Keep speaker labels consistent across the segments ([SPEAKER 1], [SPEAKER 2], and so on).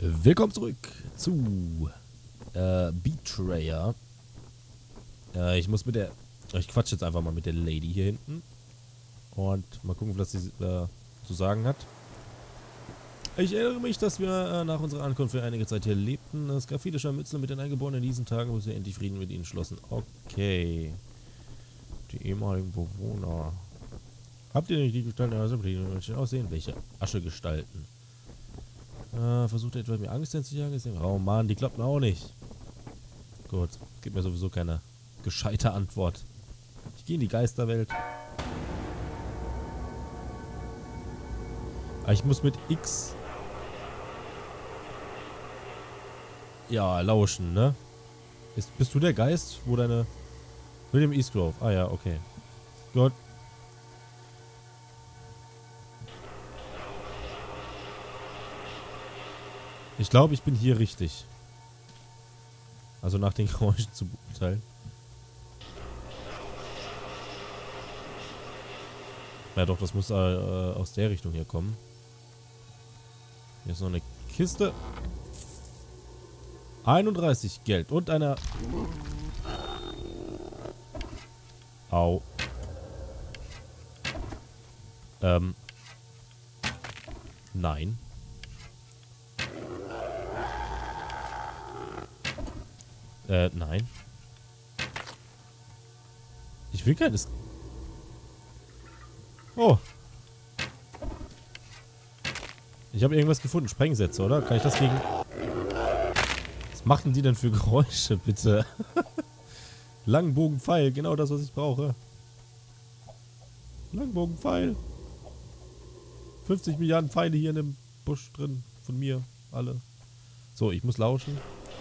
[SPEAKER 1] Willkommen zurück zu Betrayer. Ich muss mit der... Ich quatsch jetzt einfach mal mit der Lady hier hinten. Und mal gucken, was sie zu sagen hat. Ich erinnere mich, dass wir nach unserer Ankunft für einige Zeit hier lebten. Es gab viele Scharmützel mit den Eingeborenen in diesen Tagen, bis wir endlich Frieden mit ihnen schlossen. Okay. Die ehemaligen Bewohner. Habt ihr nicht die Gestalten eurer Sympathie aussehen? Welche Aschegestalten? Versucht etwa mir Angst einzujagen? Oh Mann, die klappen auch nicht. Gut, gibt mir sowieso keine gescheite Antwort. Ich gehe in die Geisterwelt. Aber ich muss mit X... Ja, lauschen, ne? Bist du der Geist, wo deine... William Eastgrove. Ah ja, okay. Gut. Ich glaube, ich bin hier richtig. Also nach den Geräuschen zu beurteilen. Ja doch, das muss aus der Richtung hier kommen. Hier ist noch eine Kiste. 31 Geld und einer... Au. Nein. Nein. Ich will keines... Oh. Ich habe irgendwas gefunden. Sprengsätze, oder? Kann ich das gegen... Was machen die denn für Geräusche, bitte? Langbogenpfeil. Genau das, was ich brauche. Langbogenpfeil. 50 Milliarden Pfeile hier in dem Busch drin. Von mir. Alle. So, ich muss lauschen.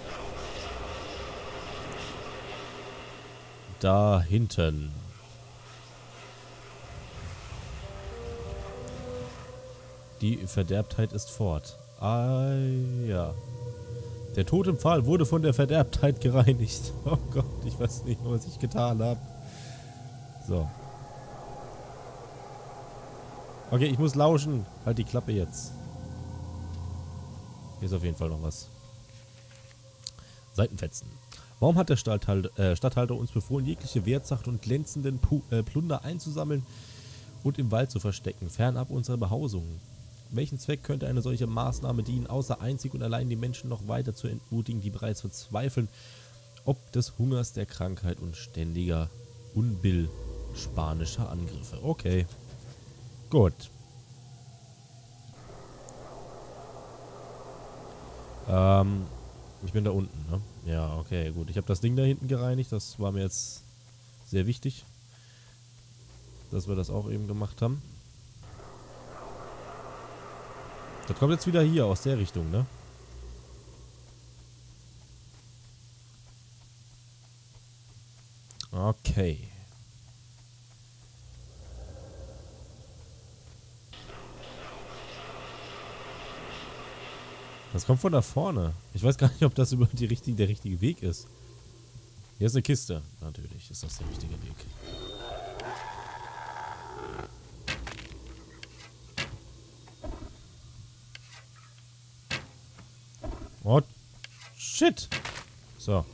[SPEAKER 1] Da hinten. Die Verderbtheit ist fort. Ah, ja. Der Totempfahl wurde von der Verderbtheit gereinigt. Oh Gott, ich weiß nicht, was ich getan habe. So. Okay, ich muss lauschen. Halt die Klappe jetzt. Hier ist auf jeden Fall noch was. Seitenfetzen. Warum hat der Statthalter uns befohlen, jegliche Wertsachen und glänzenden Plunder einzusammeln und im Wald zu verstecken, fernab unserer Behausungen? Welchen Zweck könnte eine solche Maßnahme dienen, außer einzig und allein die Menschen noch weiter zu entmutigen, die bereits verzweifeln, ob des Hungers, der Krankheit und ständiger Unbill spanischer Angriffe? Okay. Gut. Ich bin da unten, ne? Ja, okay, gut. Ich habe das Ding da hinten gereinigt. Das war mir jetzt sehr wichtig, dass wir das auch eben gemacht haben. Das kommt jetzt wieder hier aus der Richtung, ne? Okay. Das kommt von da vorne. Ich weiß gar nicht, ob das überhaupt der richtige Weg ist. Hier ist eine Kiste. Natürlich ist das der richtige Weg. Oh, shit. So.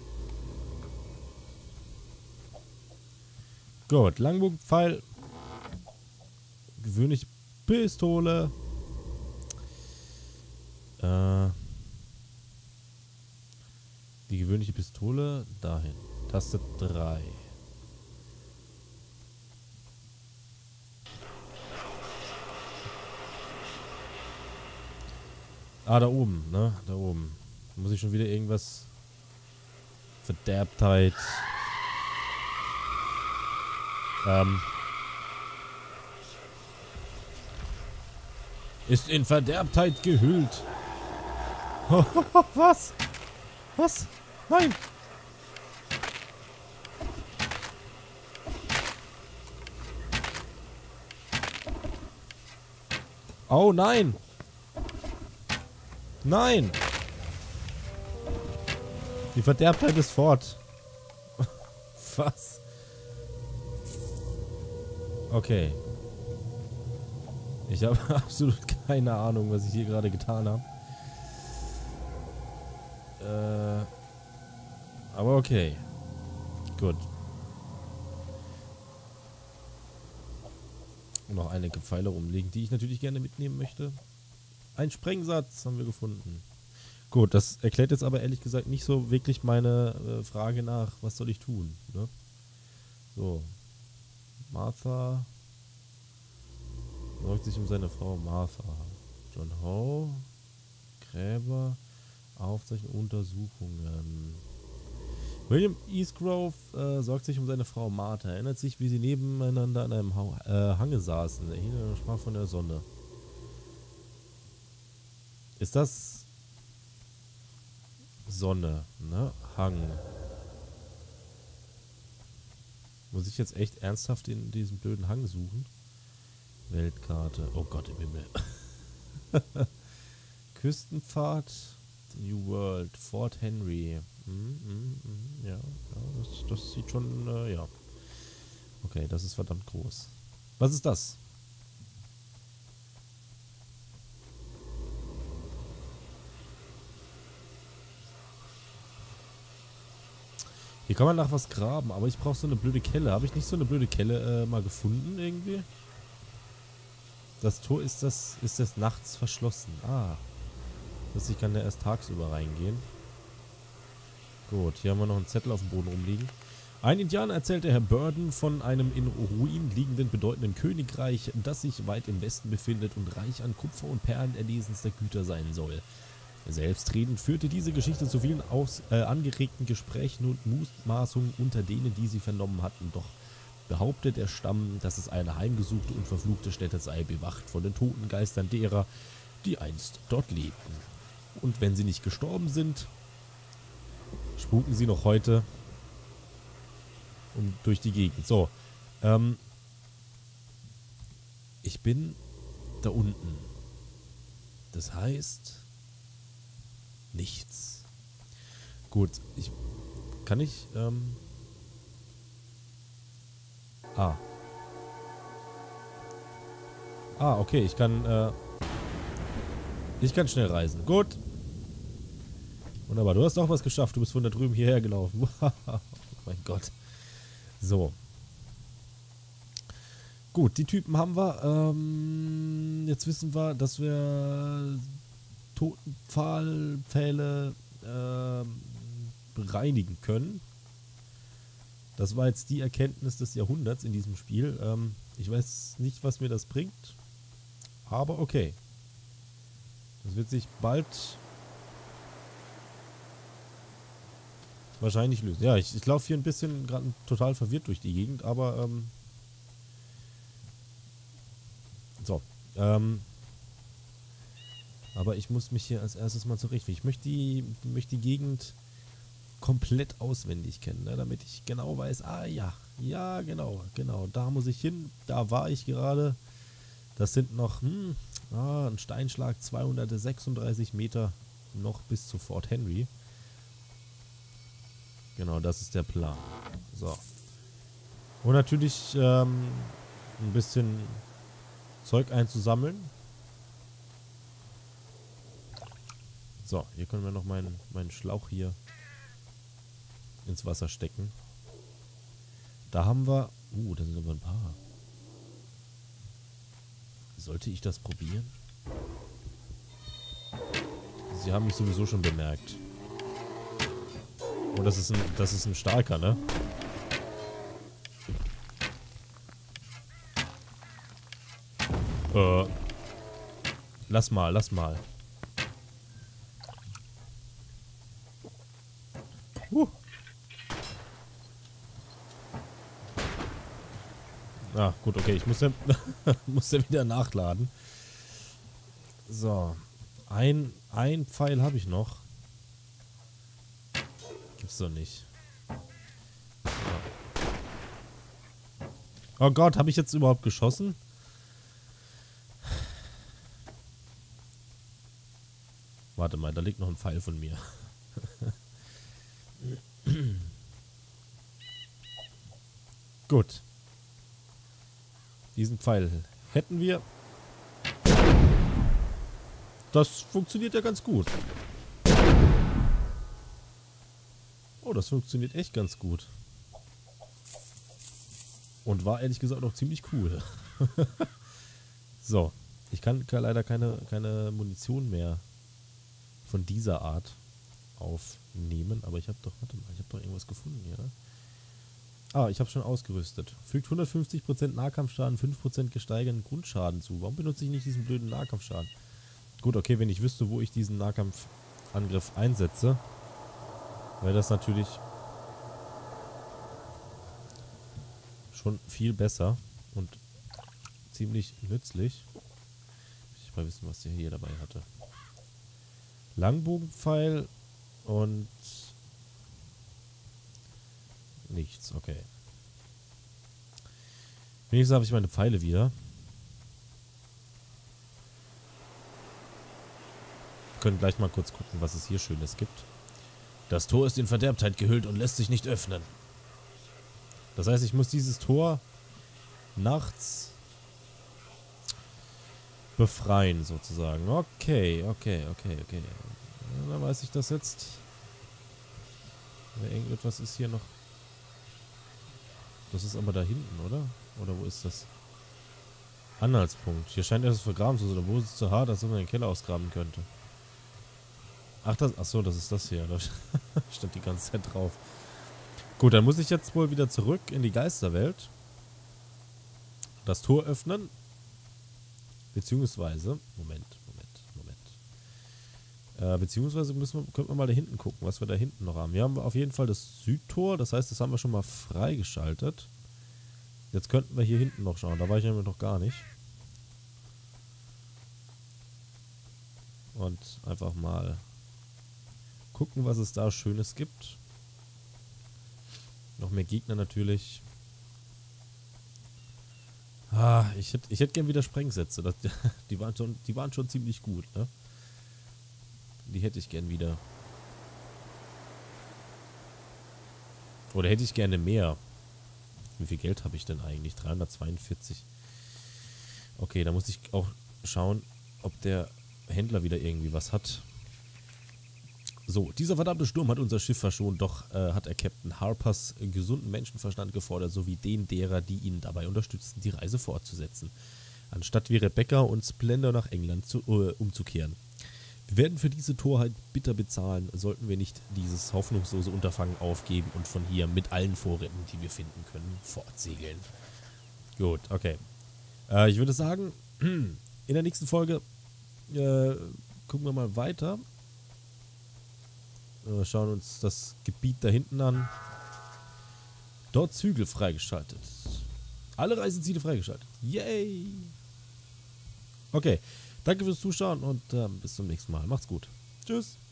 [SPEAKER 1] Gut, Langbogenpfeil. Gewöhnliche Pistole. Die gewöhnliche Pistole dahin. Taste 3. Ah, da oben, ne? Da oben. Muss ich schon wieder irgendwas... Verderbtheit. Ist in Verderbtheit gehüllt. Was? Was? Nein! Oh nein! Nein! Die Verderbtheit ist fort. Was? Okay. Ich habe absolut keine Ahnung, was ich hier gerade getan habe. Okay. Gut. Noch einige Pfeile rumliegen, die ich natürlich gerne mitnehmen möchte. Ein Sprengsatz haben wir gefunden. Gut, das erklärt jetzt aber ehrlich gesagt nicht so wirklich meine Frage nach, was soll ich tun, ne? So. Martha sorgt sich um seine Frau Martha. John Ho. Gräber. Aufzeichnung, Untersuchungen. William Eastgrove sorgt sich um seine Frau Martha. Erinnert sich, wie sie nebeneinander an einem Hange saßen. Er sprach von der Sonne. Ist das Sonne, ne? Hang. Muss ich jetzt echt ernsthaft in diesem blöden Hang suchen? Weltkarte. Oh Gott im Himmel. Küstenpfad. The New World. Fort Henry. Ja, das sieht schon, ja. Okay, das ist verdammt groß. Was ist das? Hier kann man nach was graben, aber ich brauche so eine blöde Kelle. Habe ich nicht so eine blöde Kelle mal gefunden irgendwie? Das Tor ist des nachts verschlossen. Ah. Das ich kann ja erst tagsüber reingehen. Gut, hier haben wir noch einen Zettel auf dem Boden rumliegen. Ein Indianer erzählte Herr Burden von einem in Ruinen liegenden bedeutenden Königreich, das sich weit im Westen befindet und reich an Kupfer und Perlen erlesenster Güter sein soll. Selbstredend führte diese Geschichte zu vielen angeregten Gesprächen und Mutmaßungen unter denen, die sie vernommen hatten. Doch behauptet der Stamm, dass es eine heimgesuchte und verfluchte Stätte sei, bewacht von den toten Geistern derer, die einst dort lebten. Und wenn sie nicht gestorben sind, spuken sie noch heute durch die Gegend. So, ich bin da unten. Das heißt nichts. Gut, kann ich, okay, ich kann schnell reisen. Gut. Wunderbar, du hast auch was geschafft. Du bist von da drüben hierher gelaufen. Oh mein Gott. So. Gut, die Typen haben wir. Jetzt wissen wir, dass wir Totenpfähle bereinigen können. Das war jetzt die Erkenntnis des Jahrhunderts in diesem Spiel. Ich weiß nicht, was mir das bringt. Aber okay. Das wird sich bald wahrscheinlich lösen. Ja, ich laufe hier ein bisschen gerade total verwirrt durch die Gegend, aber so. Aber ich muss mich hier als erstes mal zurechtfinden. Ich möchte die Gegend komplett auswendig kennen, ne, damit ich genau weiß, ja, genau, da muss ich hin, da war ich gerade. Das sind noch ein Steinschlag, 236 Meter noch bis zu Fort Henry. Genau, das ist der Plan. So. Und natürlich ein bisschen Zeug einzusammeln. So, hier können wir noch meinen Schlauch hier ins Wasser stecken. Da haben wir... da sind aber ein paar. Sollte ich das probieren? Sie haben mich sowieso schon bemerkt. Oh, das ist ein starker, ne? Lass mal. Ah, gut, okay. Ich muss ja, muss ja wieder nachladen. So. Ein Pfeil habe ich noch. Gibt's doch nicht. Ja. Oh Gott, habe ich jetzt überhaupt geschossen? Warte mal, da liegt noch ein Pfeil von mir. Gut. Diesen Pfeil hätten wir. Das funktioniert ja ganz gut. Oh, das funktioniert echt ganz gut. Und war ehrlich gesagt auch ziemlich cool. So, ich kann leider keine Munition mehr von dieser Art aufnehmen. Aber ich habe doch, warte mal, ich habe doch irgendwas gefunden hier. Ah, ich habe schon ausgerüstet. Fügt 150% Nahkampfschaden, 5% gesteigerten Grundschaden zu. Warum benutze ich nicht diesen blöden Nahkampfschaden? Gut, okay, wenn ich wüsste, wo ich diesen Nahkampfangriff einsetze, wäre das natürlich schon viel besser und ziemlich nützlich. Ich will mal wissen, was der hier dabei hatte. Langbogenpfeil und nichts, okay. Wenigstens habe ich meine Pfeile wieder. Wir können gleich mal kurz gucken, was es hier Schönes gibt. Das Tor ist in Verderbtheit gehüllt und lässt sich nicht öffnen. Das heißt, ich muss dieses Tor nachts befreien, sozusagen. Okay. Ja, dann weiß ich das jetzt. Ja, irgendetwas ist hier noch. Das ist aber da hinten, oder? Oder wo ist das? Anhaltspunkt. Hier scheint etwas vergraben zu sein. Wo ist es zu hart, als wenn man den Keller ausgraben könnte? Achso, das ist das hier. Da stand die ganze Zeit drauf. Gut, dann muss ich jetzt wohl wieder zurück in die Geisterwelt. Das Tor öffnen. Beziehungsweise, Moment. Beziehungsweise könnten wir mal da hinten gucken, was wir da hinten noch haben. Wir haben auf jeden Fall das Südtor, das heißt, das haben wir schon mal freigeschaltet. Jetzt könnten wir hier hinten noch schauen, da war ich nämlich noch gar nicht. Und einfach mal gucken, was es da Schönes gibt. Noch mehr Gegner natürlich. Ah, ich hätte gern wieder Sprengsätze. Die waren schon ziemlich gut, ne? Die hätte ich gern wieder. Oder hätte ich gerne mehr. Wie viel Geld habe ich denn eigentlich? 342. Okay, da muss ich auch schauen, ob der Händler wieder irgendwie was hat. So, dieser verdammte Sturm hat unser Schiff verschont, doch hat er Captain Harpers gesunden Menschenverstand gefordert, sowie den derer, die ihn dabei unterstützten, die Reise fortzusetzen. Anstatt wie Rebecca und Splendor nach England umzukehren. Wir werden für diese Torheit bitter bezahlen, sollten wir nicht dieses hoffnungslose Unterfangen aufgeben und von hier mit allen Vorräten, die wir finden können, fortsegeln. Gut, okay. Ich würde sagen, in der nächsten Folge gucken wir mal weiter. Schauen uns das Gebiet da hinten an. Dort Zügel freigeschaltet. Alle Reiseziele freigeschaltet. Yay! Okay. Danke fürs Zuschauen und bis zum nächsten Mal. Macht's gut. Tschüss.